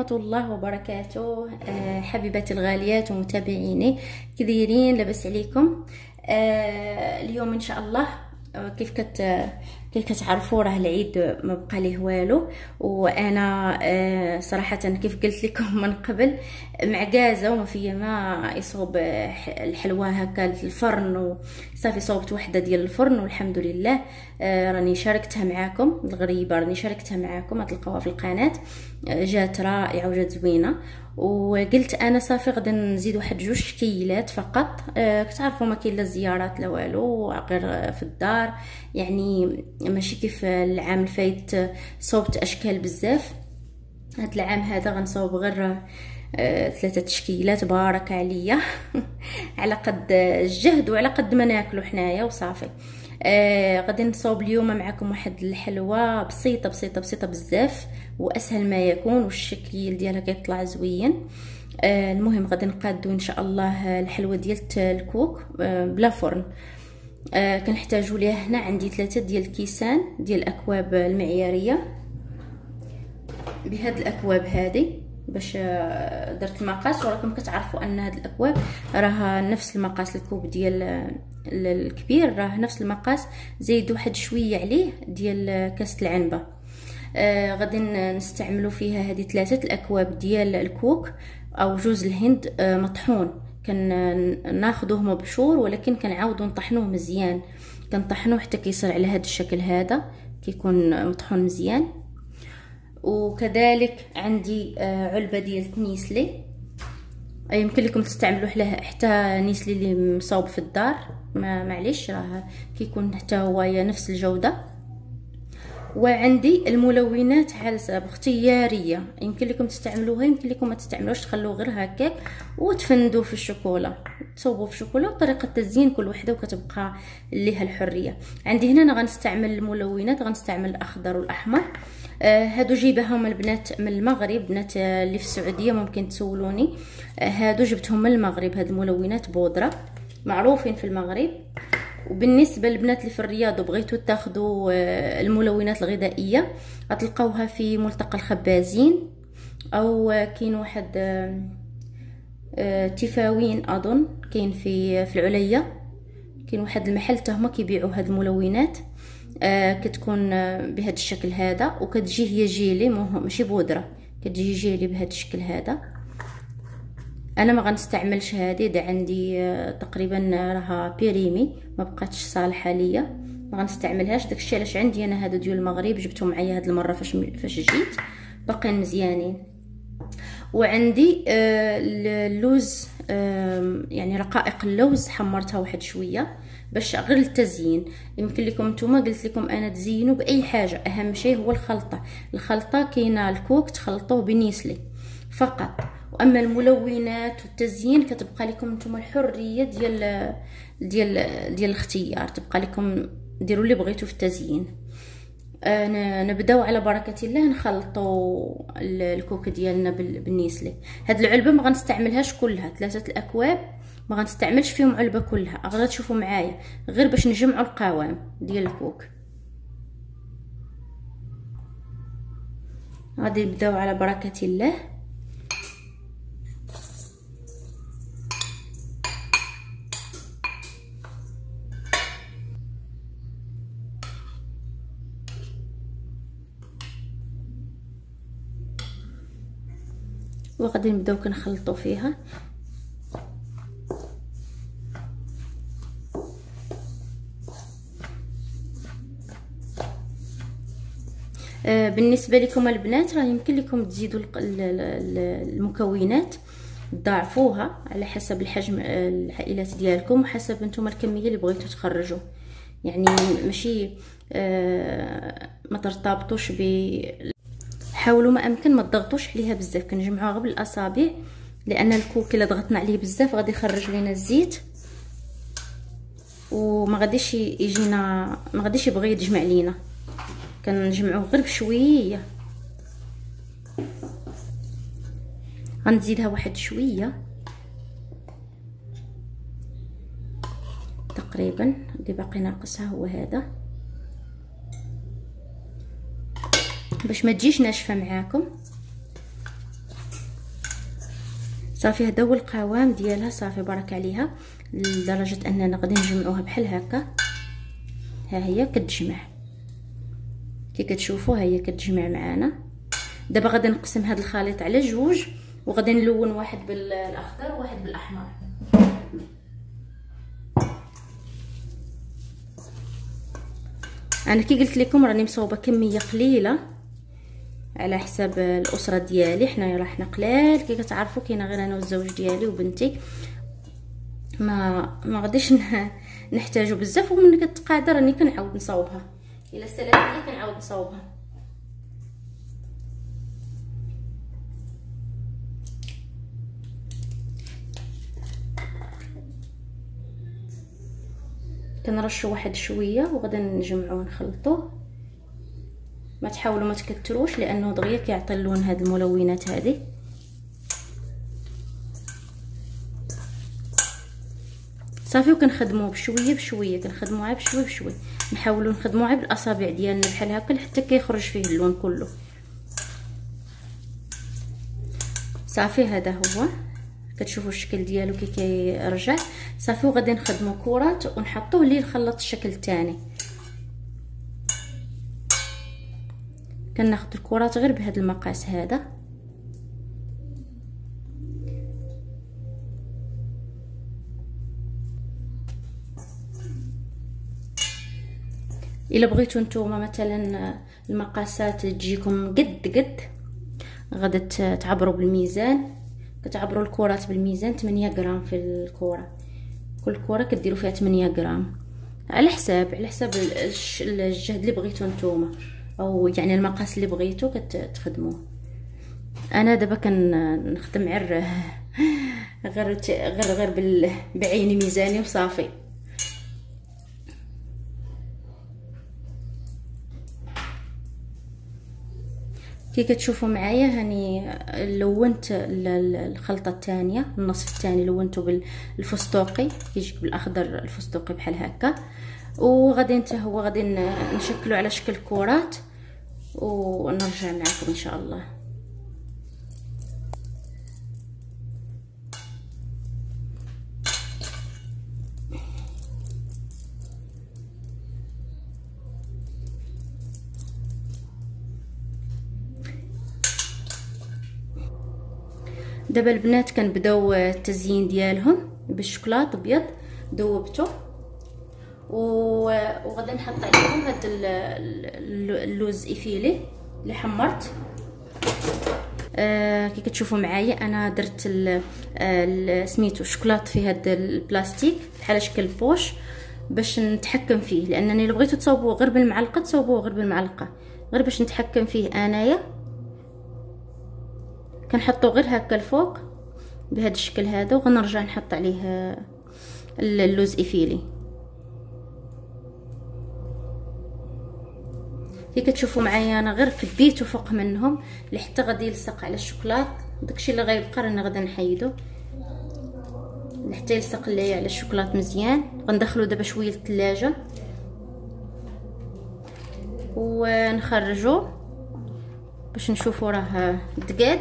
ورحمة الله وبركاته. حبيباتي الغاليات ومتابعيني كثيرين، لاباس عليكم؟ اليوم ان شاء الله كيف كتعرفوا راه العيد ما بقى ليه والو، وانا صراحه كيف قلت لكم من قبل معكازه وما فيا ما يصوب الحلوى هكا الفرن، وصافي صوبت وحده ديال الفرن والحمد لله. راني شاركتها معاكم الغريبه، راني شاركتها معاكم غتلقاوها في القناه، جات رائعه وجات زوينه. وقلت انا صافي غادي نزيد واحد 2 شكيلات فقط. كتعرفوا ما كاين لا زيارات لا والو، غير في الدار، يعني ماشي كيف العام الفايت صوبت اشكال بزاف. هاد العام هذا غنصوب غير 3 تشكيلات بارك عليا على قد الجهد وعلى قد ما ناكلو حنايا وصافي. غادي نصوب اليوم معكم واحد الحلوى بسيطه بسيطه بسيطه بزاف واسهل ما يكون، والشكل ديالها كيطلع زوين. المهم غادي نقادو ان شاء الله الحلوى ديال الكوك بلا فرن. كنحتاجوا ليها هنا عندي 3 ديال الكيسان ديال الاكواب المعياريه، بهاد الاكواب هذه باش درت المقاس، وراكم كتعرفوا ان هاد الاكواب راه نفس المقاس. الكوب ديال الكبير راه نفس المقاس، زيد واحد شويه عليه ديال كاسه العنبه. غادي نستعملوا فيها هذه 3 الاكواب ديال الكوك او جوز الهند مطحون. ناخذوه مبشور ولكن كنعاودوا نطحنوه مزيان، كنطحنوه حتى كيصير على هذا الشكل هذا، كيكون مطحون مزيان. وكذلك عندي علبه ديال النيسلي، يمكن لكم تستعملوا حتى نيسلي اللي مصوب في الدار، معليش راه كيكون حتى هو نفس الجوده. وعندي الملونات حسب اختياريه، يمكن لكم تستعملوها يمكن لكم ما تستعملوش، تخلوه غير هكاك وتفندوه في الشوكولا، تصوبوه في الشوكولا. وطريقه التزيين كل وحده وكتبقى ليها الحريه. عندي هنا انا غنستعمل الملونات، غنستعمل الاخضر والاحمر. هادو جيبهم البنات من المغرب، بنات اللي في السعوديه ممكن تسولوني. هادو جبتهم من المغرب، هاد الملونات بودره معروفين في المغرب. وبالنسبه للبنات اللي في الرياض وبغيتوا تاخذوا الملونات الغذائيه غتلقاوها في ملتقى الخبازين، او كاين واحد تفاوين اظن كاين في العليا، كاين واحد المحل حتى هما كيبيعوا هاد الملونات. كتكون بهذا الشكل هذا، وكتجي هي جيلي ماشي بودره، كتجي جيلي بهذا الشكل هذا. انا ما غنستعملش هذه، ده عندي تقريبا راها بيريمي ما بقاتش صالحه ليا، ما غنستعملهاش. داكشي علاش عندي انا هذا ديال المغرب، جبتهم معايا هاد المره فاش جيت باقيين مزيانين. وعندي اللوز، يعني رقائق اللوز حمرتها واحد شويه باش غير التزيين. يمكن لكم نتوما قلت لكم انا تزينوا باي حاجه، اهم شيء هو الخلطه كاينه الكوك تخلطوه بنيسلي فقط. واما الملونات والتزيين كتبقى لكم نتوما الحريه ديال الاختيار، تبقى لكم ديروا اللي بغيتوا في التزيين. نبداو على بركه الله نخلطوا الكوك ديالنا بالنيسلي. هاد العلبه ما غنستعملهاش كلها، 3 الاكواب ما غنستعملش فيهم علبه كلها، غير تشوفوا معايا غير باش نجمعوا القوام ديال الكوك. غادي نبداو على بركه الله. وغادي نبداو كنخلطوا فيها. بالنسبه لكم البنات راه يمكن لكم تزيدوا المكونات، تضاعفوها على حسب الحجم العائلات ديالكم وحسب نتوما الكميه اللي بغيتوا تخرجوا. يعني ماشي ما ترتبطوش حاولوا ما امكن ما تضغطوش عليها بزاف، كنجمعوها غير بالاصابع، لان الكوك الا ضغطنا عليه بزاف غادي يخرج لينا الزيت وما غاديش يجينا، ما غاديش يبغي يتجمع لينا. كنجمعوه غير بشويه. غنزيدها واحد شويه تقريبا، اللي باقي ناقصها هو هذا باش ما تجيش ناشفه معاكم. صافي هذا هو القوام ديالها. صافي بارك عليها لدرجه اننا غادي نجمعوها بحال هكا. ها هي كتجمع كي كتشوفوا، ها هي كتجمع معانا. دابا غادي نقسم هذا الخليط على جوج، وغادي نلون واحد بالاخضر وواحد بالاحمر. انا كي قلت لكم راني مصوبه كميه قليله على حساب الاسره ديالي. حنايا راه حنا قلال كي كتعرفوا، كاينه غير انا والزوج ديالي وبنتي، ما غاديش نحتاجو بزاف. ومن كتقادر راني كنعاود نصاوبها، الا سالات ليا كنعاود نصاوبها. كنرشوا واحد شويه وغادي نجمعوه نخلطوه. ما تحاولوا ما تكتروش لانه دغيا كيعطي اللون هاد الملونات هذه. صافي وكنخدموه بشويه بشويه، كنخدموها بشويه بشويه، نحاولوا نخدموها بالاصابع ديالنا بحال هكا حتى كيخرج فيه اللون كله. صافي هذا هو، كتشوفوا الشكل ديالو كي كيرجع. صافي وغادي نخدموا كرات ونحطوه ليه الخلط الشكل الثاني. كناخذ الكرات غير بهذا المقاس هذا. الا بغيتوا نتوما مثلا المقاسات تجيكم قد غادي تعبروا بالميزان. كتعبروا الكرات بالميزان 8 غرام في الكره، كل كره كديروا فيها 8 غرام على حساب الجهد اللي بغيتوا نتوما، او يعني المقاس اللي بغيتوا كتخدموه. انا دابا كنخدم غير بعيني ميزاني وصافي. كي كتشوفوا معايا هاني لونت الخلطه الثانيه، النصف الثاني لونته بالفستقي، كيجيك بالاخضر الفستقي بحال هكا. وغادي انت هو غادي نشكلوا على شكل كرات ونرجع معكم ان شاء الله. دابا البنات كنبداو التزيين ديالهم بالشوكولاط ابيض ذوبته، وغادي نحط عليهم هاد اللوز ايفيلي اللي حمرت. كي كتشوفوا معايا انا درت سميتو الشوكولاط في هاد البلاستيك بحال شكل بوش باش نتحكم فيه، لانني لو بغيتو تصاوبوه غير بالمعلقه تصاوبوه غير بالمعلقه، غير باش نتحكم فيه انايا. كنحطو غير هكا الفوق بهذا الشكل هذا، وغنرجع نحط عليه اللوز ايفيلي. كي كتشوفوا معايا انا غير كبيته فوق منهم لحتى غادي يلصق على الشوكولاط. داكشي اللي غيبقى رانا غادا نحيدو حتى يلصق ليا على الشوكولاط مزيان. غندخلو دابا شويه للثلاجه ونخرجو باش نشوفوا راه دقاد.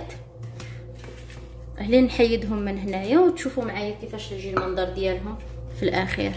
هلين نحيدهم من هنايا وتشوفوا معايا كيفاش يجي المنظر ديالهم في الاخير.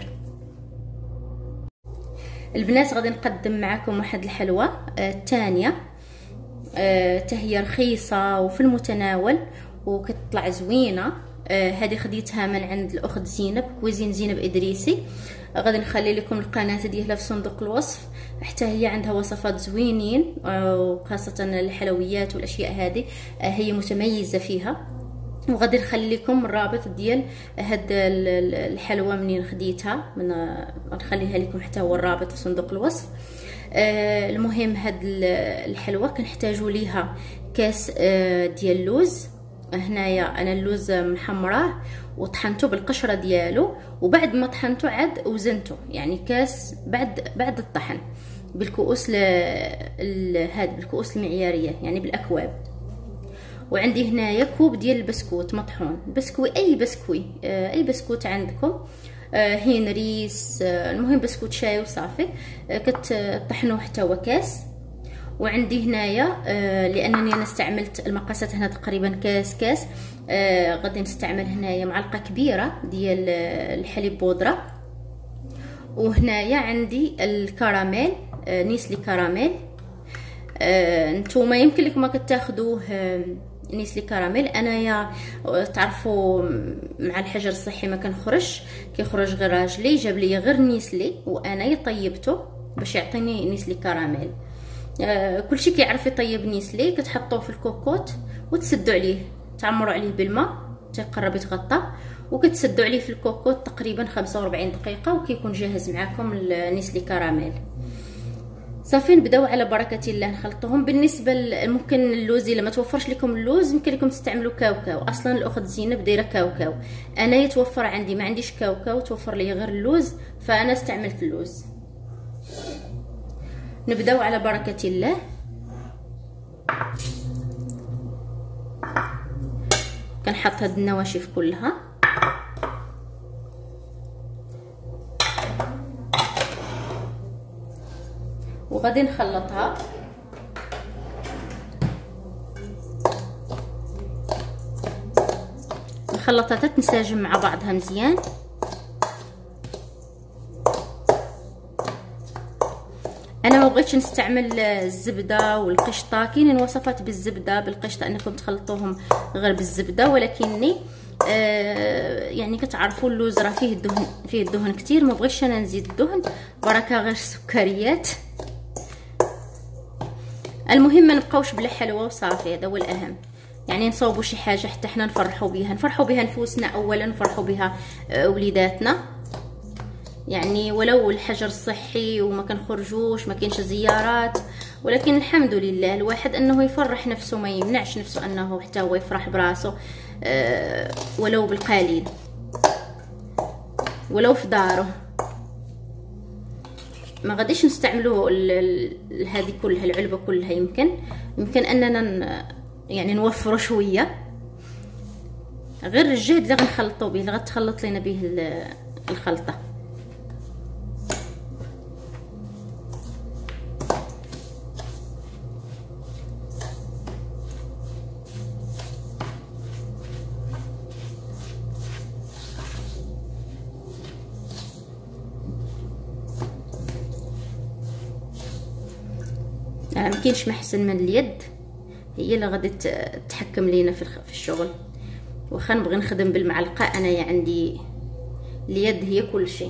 البنات غادي نقدم معكم واحد الحلوى الثانيه، هي رخيصه وفي المتناول وكتطلع زوينه. هذه خديتها من عند الاخت زينب، كويزين زينب ادريسي. غادي نخلي لكم القناه ديالها في صندوق الوصف، حتى هي عندها وصفات زوينين، وخاصه الحلويات والاشياء هذه هي متميزه فيها. وغادي نخلي لكم الرابط ديال هاد الحلوى منين خديتها، غنخليها لكم حتى هو الرابط في صندوق الوصف. المهم هاد الحلوى كنحتاجوا ليها كاس ديال اللوز. هنايا انا اللوز محمراه وطحنته بالقشره ديالو، وبعد ما طحنته عاد وزنته، يعني كاس بعد الطحن بالكؤوس بالكؤوس المعياريه يعني بالاكواب. وعندي هنايا كوب ديال البسكوت مطحون، اي بسكوت عندكم، هين ريس، المهم بسكوت شاي وصافي. كتطحنوه حتى هو كاس. وعندي هنايا لانني انا استعملت المقاسات هنا تقريبا كاس غادي نستعمل هنايا معلقه كبيره ديال الحليب بودره. وهنايا عندي الكراميل نيسلي كراميل. نتوما يمكن لكم ما كتاخذوه نيسلي كراميل. انايا تعرفوا مع الحجر الصحي ما كنخرج، كيخرج غير راجلي جاب لي غير نيسلي وانايا طيبته باش يعطيني نيسلي كراميل. كلشي كيعرف يطيب نيسلي، كتحطوه في الكوكوط وتسدوا عليه، تعمروا عليه بالماء تيقرب يتغطى وكتسدوا عليه في الكوكوط تقريبا 45 دقيقه وكيكون جاهز معكم النيسلي كراميل. صافي نبداو على بركه الله نخلطوهم. بالنسبه ممكن اللوز الا ما توفرش لكم اللوز يمكن لكم تستعملوا كاوكاو. اصلا الاخت زينب دايره كاوكاو، انا يتوفر عندي ما عنديش كاوكاو، توفر لي غير اللوز فانا استعملت اللوز. نبداو على بركه الله. كنحط هاد النواشف كلها وغادي نخلطها. نخلطها تتنسجم مع بعضها مزيان. انا ما بغيتش نستعمل الزبده والقشطه، كاينين وصفات بالزبده بالقشطه انكم تخلطوهم غير بالزبده، ولكني يعني كتعرفوا اللوز راه فيه الدهن كتير، ما بغيتش انا نزيد الدهن، بركه غير السكريات. المهم ما نبقاوش بلا حلوه وصافي، هذا هو الاهم. يعني نصوبوا شي حاجه حتى حنا نفرحوا بها نفوسنا اولا، نفرحوا بها وليداتنا. يعني ولو الحجر الصحي وما كنخرجوش ما كاينش زيارات، ولكن الحمد لله الواحد انه يفرح نفسه، ما يمنعش نفسه انه حتى هو يفرح براسه ولو بالقليل، ولو في داره. ما غاديش نستعملوا هذه كلها العلبه كلها، يمكن اننا يعني نوفروا شويه، غير الجهد اللي غنخلطوا به اللي غتخلط لنا به الخلطه. مكاينش محسن من اليد، هي اللي غادي تتحكم لينا في الشغل. واخا نبغي نخدم بالمعلقه، انايا عندي اليد هي كل شيء.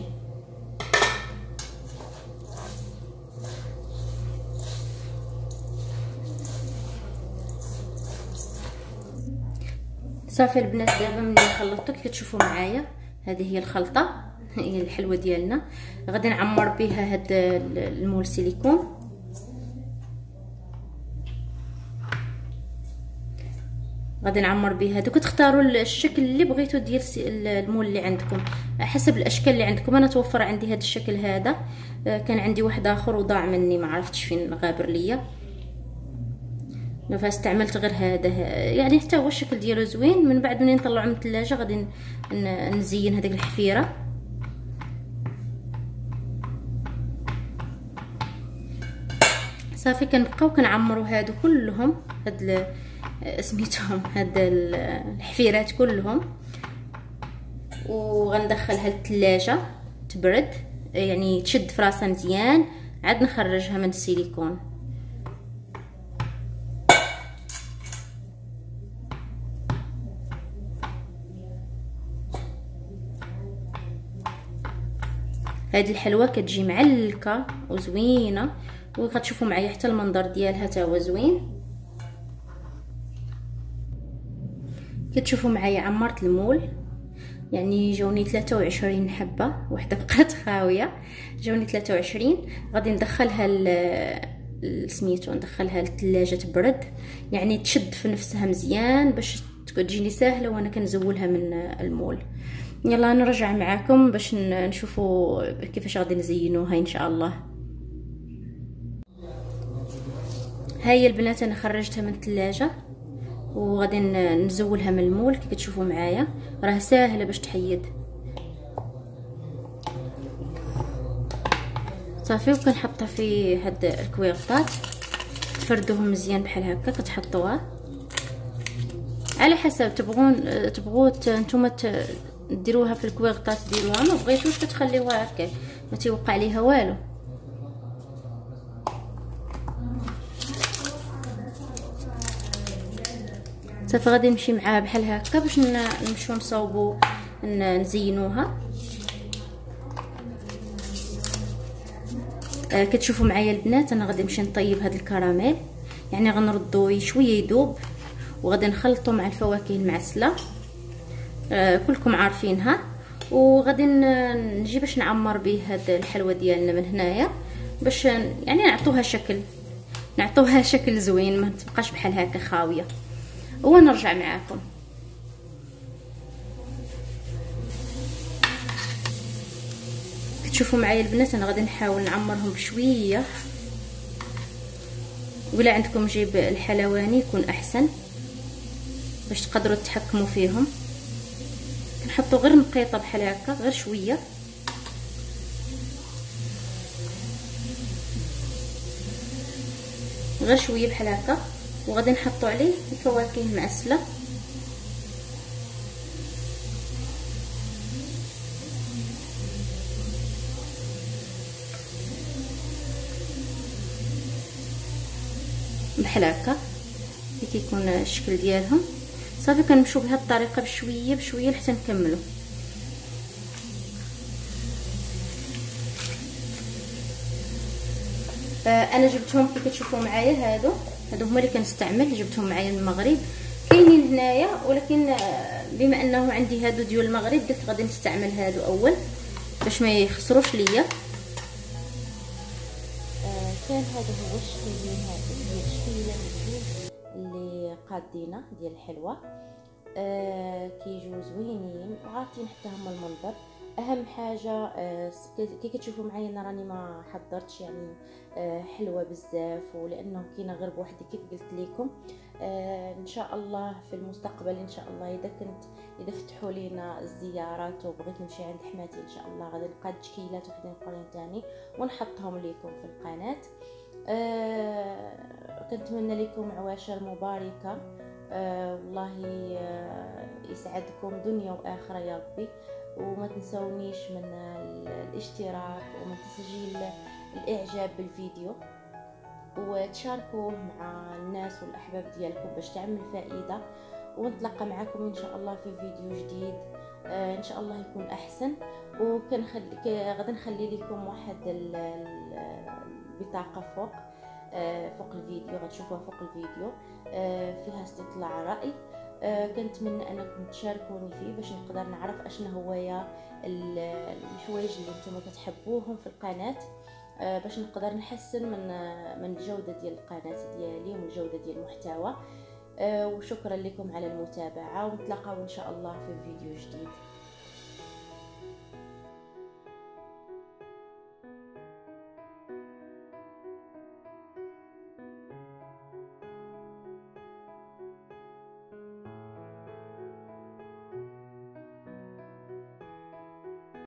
صافي البنات، دابا ملي خلطت كتشوفوا معايا هذه هي الخلطه، هي الحلوه ديالنا. غادي نعمر بها هاد المول سيليكون. غادي نعمر بها هادو. كتختاروا الشكل اللي بغيتو ديال المول اللي عندكم حسب الاشكال اللي عندكم. انا توفر عندي هذا الشكل هذا، كان عندي واحد اخر وضاع مني ما عرفتش فين غابر ليا، فاستعملت غير هذا. يعني حتى هو الشكل ديالو زوين. من بعد منين نطلعو من الثلاجه غادي نزين هذيك الحفيره. صافي كنبقاو كنعمروا هادو كلهم، هاد سميتهم هاد الحفيرات كلهم، وغندخلها للثلاجه تبرد، يعني تشد في راسها مزيان، عاد نخرجها من السيليكون. هذه الحلوه كتجي معلكه وزوينه، وغتشوفوا معايا حتى المنظر ديالها تا هو زوين. كتشوفوا معايا عمرت المول، يعني جاوني 23 حبه، وحده بقات خاويه، جاوني 23. غادي ندخلها سميتو ندخلها للثلاجه تبرد، يعني تشد في نفسها مزيان باش تجيني ساهله وانا كنزولها من المول. يلا نرجع معاكم باش نشوفوا كيفاش غادي نزينوها ان شاء الله. هاي البنات انا خرجتها من الثلاجه وغادي نزولها من المول. كي كتشوفوا معايا راه ساهله باش تحيد. صافي وكنحطها في هاد الكويغطات تفردوهم مزيان بحال هكا، كتحطوها على حسب تبغوا نتوما ديروها في الكويغطات ديروها، ما بغيتوش كتخليوها هكا ما تيوقع ليها والو. صافي غادي نمشي معاها بحال هكا باش نمشيو نصاوبو نزينوها. كتشوفوا معايا البنات انا غادي نمشي نطيب هذا الكراميل، يعني غنردو شويه يذوب وغادي نخلطو مع الفواكه المعسله كلكم عارفينها، وغادي نجي باش نعمر به هاد الحلوه ديالنا من هنايا باش يعني نعطوها شكل زوين، ما تبقاش بحال هكا خاويه، ونرجع معاكم. كتشوفوا معايا البنات انا غادي نحاول نعمرهم بشويه، ولا عندكم جيب الحلواني يكون احسن باش تقدروا تتحكموا فيهم. كنحطوا غير نقيطه بحال هكا، غير شويه بحال هكا، وغادي نحطوا عليه الفواكه المعسله. بحال هكا كي كيكون الشكل ديالهم. صافي كنمشيو بهذه الطريقه بشويه بشويه حتى نكملوا. انا جبتهم كي كتشوفوا معايا، هادو هما اللي كنستعمل، جبتهم معايا من المغرب، كاينين هنايا ولكن بما انه عندي هادو ديال المغرب قلت غادي نستعمل هادو اول باش ما يخسروش ليا. كان هذا هو الشكل ديال الشكيله اللي قادينه ديال الحلوه. كيجيو زوينين وعاطين حتى هما المنظر. اهم حاجه كي كتشوفوا معايا انا راني ما حضرتش يعني حلوه بزاف، ولانه كاينه غير بوحدي كيف قلت لكم. ان شاء الله في المستقبل ان شاء الله اذا فتحوا لينا الزيارات وبغيت نمشي عند حماتي ان شاء الله غادي نلقى تشكيلات وحدين اخرين ثاني ونحطهم لكم في القناه. كنتمنى لكم عواشر مباركه. والله يسعدكم دنيا واخره يا ربي، وما تنسونيش من الاشتراك ومن تسجيل الاعجاب بالفيديو، وتشاركوه مع الناس والاحباب ديالكم باش تعمل فائده. ونتلاقى معكم ان شاء الله في فيديو جديد ان شاء الله يكون احسن. غادي نخلي لكم واحد البطاقه فوق الفيديو، غتشوفوها فوق الفيديو فيها استطلاع رأي. كنتمنى انكم تشاركوني فيه باش نقدر نعرف اشنا هوايا الحوايج اللي نتوما كتحبوهم في القناه، باش نقدر نحسن من الجوده ديال القناه ديالي والجوده ديال المحتوى. وشكرا لكم على المتابعه، ونتلاقاو ان شاء الله في فيديو جديد.